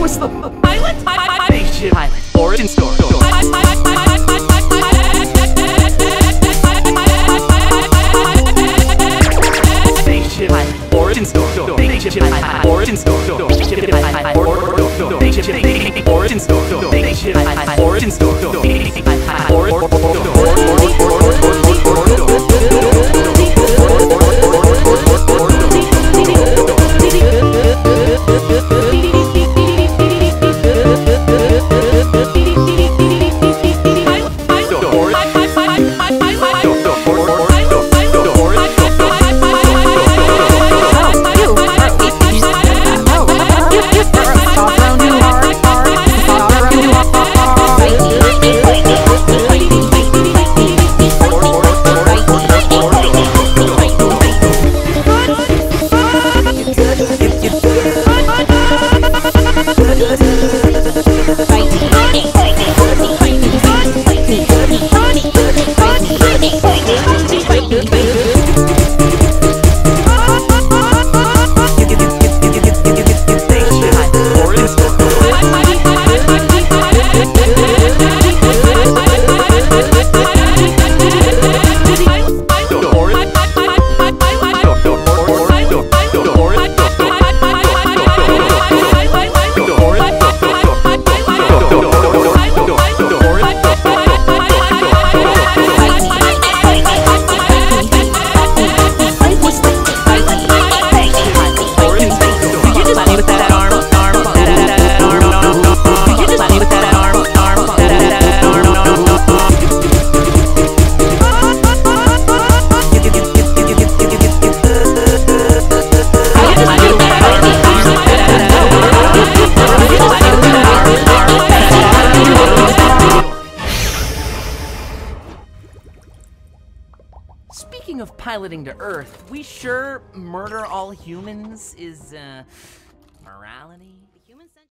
was the pilot? Spaceship pilot. Origin story. Spaceship pilot. Origin story. Spaceship pilot. Origin story. Spaceship pilot. Origin story. Spaceship pilot. Origin story. Speaking of piloting to Earth, we sure murder all humans is, morality?